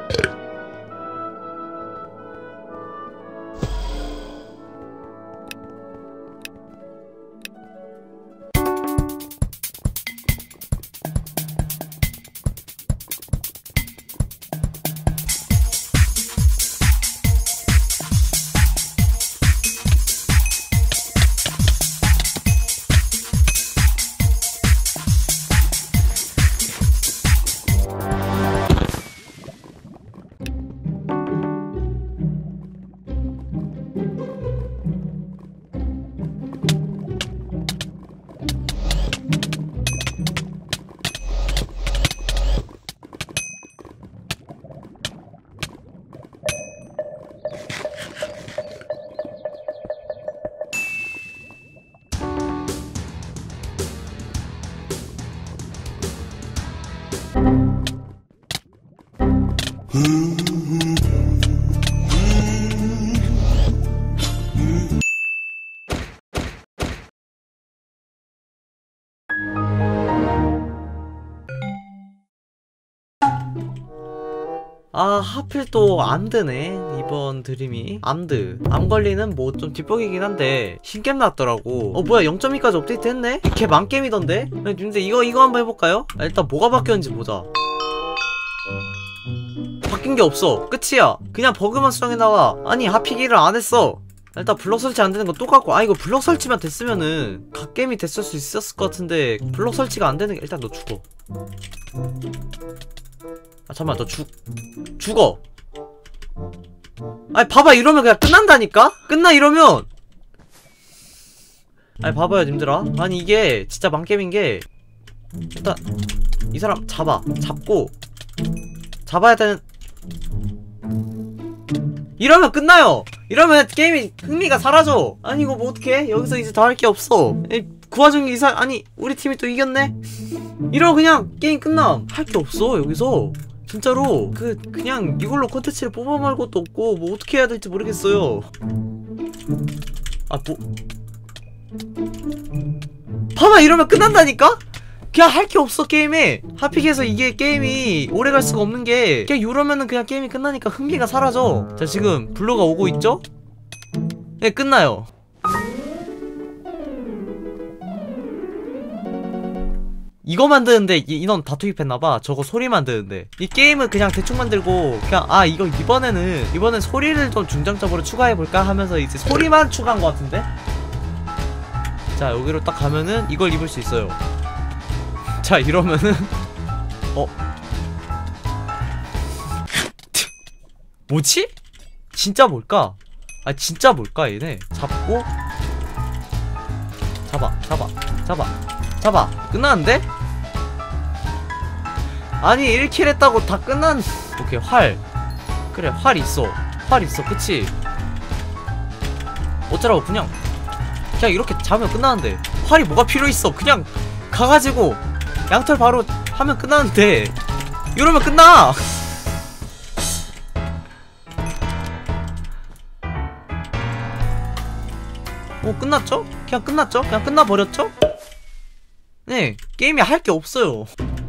아, 하필 또 암드네 이번 드림이. 암 걸리는 뭐 좀 뒷북이긴 한데 신겜 나왔더라고. 뭐야 0.2까지 업데이트 했네? 걔 망겜이던데? 근데 이거 한번 해볼까요? 일단 뭐가 바뀌었는지 보자. 바뀐 게 없어. 끝이야. 그냥 버그만 수정해 나와. 아니 하피기를 안 했어. 일단 블럭 설치 안 되는 거 똑같고, 이거 블럭 설치만 됐으면은 갓겜이 됐을 수 있었을 것 같은데 블럭 설치가 안 되는 게. 일단 너 죽어. 잠깐만, 너 죽어. 아니 봐봐, 이러면 그냥 끝난다니까? 끝나 이러면. 아니 봐봐요 님들아. 아니 이게 진짜 망게임인게, 일단 이 사람 잡고 잡아야 되는. 이러면 끝나요. 이러면 게임이 흥미가 사라져. 아니 이거 뭐 어떡해. 여기서 이제 더 할 게 없어. 그 와중에 아니 우리 팀이 또 이겼네? 이러면 그냥 게임 끝남. 할 게 없어 여기서. 진짜로 그냥 이걸로 콘텐츠를 뽑아먹을 것도 없고 뭐 어떻게 해야 될지 모르겠어요. 봐봐, 이러면 끝난다니까? 그냥 할 게 없어 게임에. 하픽에서 이게 게임이 오래 갈 수가 없는 게, 그냥 이러면은 그냥 게임이 끝나니까 흥미가 사라져. 자, 지금 블루가 오고 있죠? 네, 끝나요. 이거 만드는데 인원 다 투입했나봐. 저거 소리 만드는데. 이 게임은 그냥 대충 만들고 그냥 이거 이번엔 소리를 좀 중점적으로 추가해볼까 하면서 이제 소리만 추가한 것 같은데? 자, 여기로 딱 가면은 이걸 입을 수 있어요. 자, 이러면은 뭐지? 진짜 뭘까? 진짜 뭘까 얘네. 잡고 잡아. 끝나는데? 아니 1킬 했다고 다 오케이, 활. 그래, 활 있어, 그치? 어쩌라고. 그냥 이렇게 잡으면 끝나는데 활이 뭐가 필요있어. 그냥 가가지고 양털 바로 하면 끝나는데 이러면 끝나. 끝났죠? 그냥 끝났죠? 그냥 끝나버렸죠? 네, 게임이 할 게 없어요.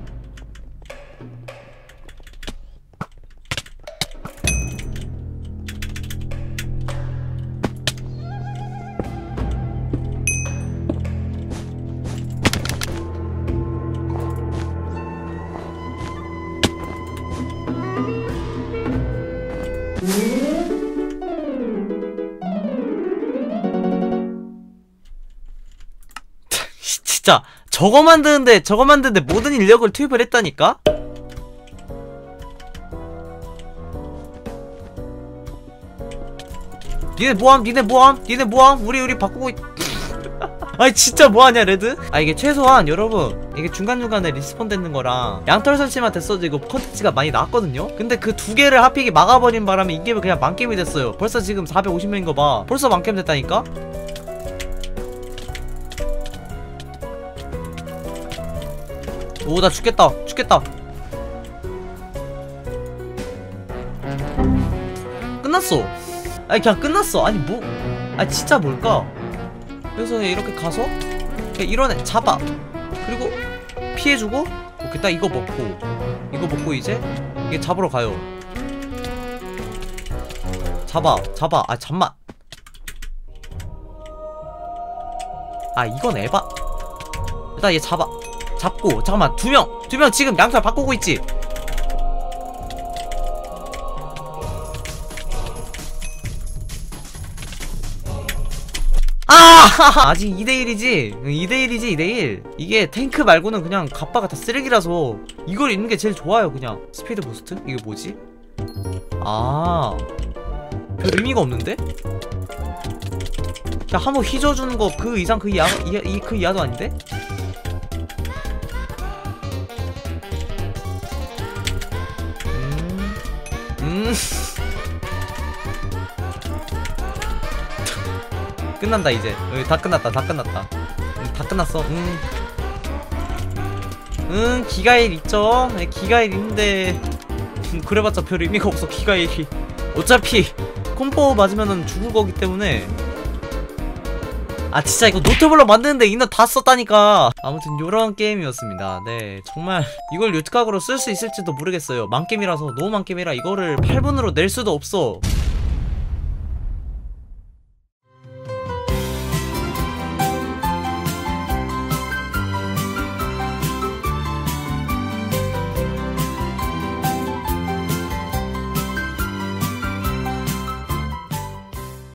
진짜 저거 만드는데 모든 인력을 투입을 했다니까? 니네 뭐함? 우리 바꾸고 아니 진짜 뭐하냐 레드? 이게 최소한 여러분, 이게 중간중간에 리스폰 되는 거랑 양털 설치만 됐어도 이거 컨텐츠가 많이 나왔거든요? 근데 그 두 개를 하픽이 막아버린 바람에 이게 그냥 망게임이 됐어요. 벌써 지금 450명인 거 봐. 벌써 망게임 됐다니까? 오, 나 죽겠다. 끝났어. 그냥 끝났어. 아니 뭐, 진짜 뭘까? 그래서 그냥 이렇게 가서 그냥 이런 애 잡아. 그리고 피해주고, 오케이, 딱 이거 먹고 이제 이게 잡으러 가요. 잡아. 아 잠만. 아 이건 에바. 일단 얘 잡고 잠깐만. 두 명 지금 양털 바꾸고 있지. 아직 2대1이지 2대1 이게 탱크 말고는 그냥 갑바가 다 쓰레기라서 이걸 입는 게 제일 좋아요. 그냥 스피드 부스트? 이게 뭐지? 별 의미가 없는데? 그냥 한번 휘저어주는 거 그 이상 그 이하도 아닌데? 끝난다 이제. 다 끝났다. 다 끝났어. 기가일 있죠? 네, 기가일 있는데 그래봤자 별 의미가 없어. 기가일이 어차피 콤보 맞으면은 죽을 거기 때문에. 아 진짜 이거 노트블럭 만드는데 인원 다 썼다니까. 아무튼 요런 게임이었습니다. 네 정말 이걸 유튜브각으로 쓸 수 있을지도 모르겠어요. 망게임이라서 너무 망게임이라 이거를 8분으로 낼 수도 없어.